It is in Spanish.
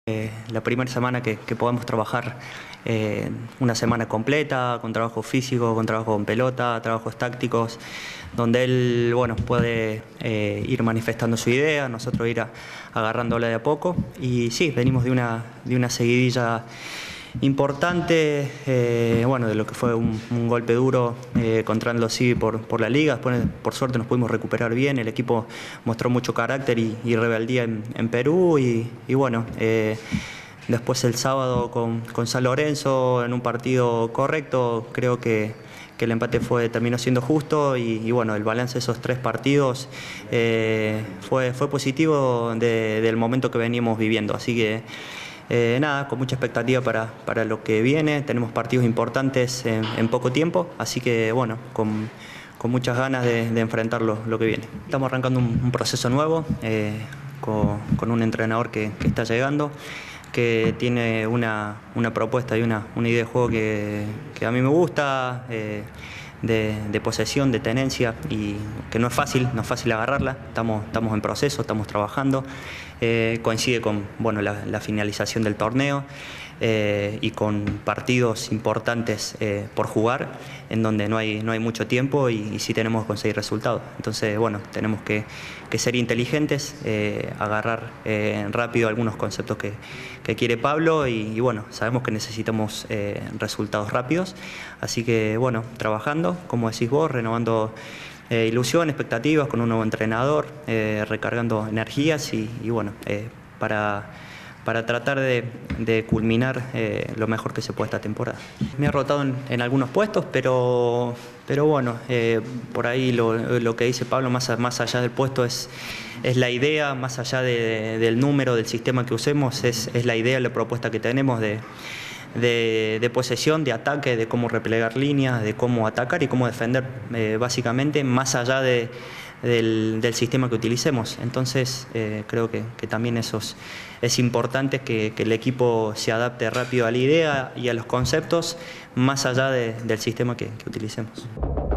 La primera semana que podamos trabajar una semana completa, con trabajo físico, con trabajo con pelota, trabajos tácticos, donde él puede ir manifestando su idea, nosotros ir agarrándola de a poco. Y sí, venimos de una seguidilla importante, de lo que fue un golpe duro contra Aldo Civi por la Liga. Después, por suerte, nos pudimos recuperar bien. El equipo mostró mucho carácter y rebeldía en Perú. Después el sábado con San Lorenzo, en un partido correcto, creo que el empate terminó siendo justo y el balance de esos 3 partidos fue positivo del momento que veníamos viviendo. Así que nada, con mucha expectativa para lo que viene. Tenemos partidos importantes en poco tiempo, así que con muchas ganas de enfrentar lo que viene. Estamos arrancando un proceso nuevo con un entrenador que está llegando, que tiene una propuesta y una idea de juego que a mí me gusta, de posesión, de tenencia, y que no es fácil agarrarla. Estamos en proceso, estamos trabajando. Coincide con la finalización del torneo y con partidos importantes por jugar, en donde no hay mucho tiempo y sí tenemos que conseguir resultados. Entonces, tenemos que ser inteligentes, agarrar rápido algunos conceptos que quiere Pablo y sabemos que necesitamos resultados rápidos. Así que, trabajando, como decís vos, renovando ilusión, expectativas con un nuevo entrenador, recargando energías para tratar de culminar lo mejor que se puede esta temporada. Me he rotado en algunos puestos, pero por ahí lo que dice Pablo, más allá del puesto, es la idea, más allá del número, del sistema que usemos, es la idea, la propuesta que tenemos de posesión, de ataque, de cómo replegar líneas, de cómo atacar y cómo defender, básicamente, más allá del sistema que utilicemos. Entonces creo que también eso es importante, que el equipo se adapte rápido a la idea y a los conceptos, más allá del sistema que utilicemos.